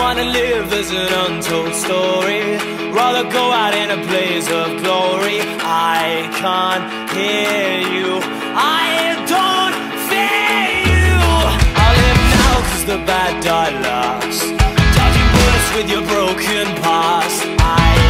wanna live as an untold story, rather go out in a blaze of glory. I can't hear you, I don't fear you. I live now cause the bad die last, dodging bullets with your broken past. I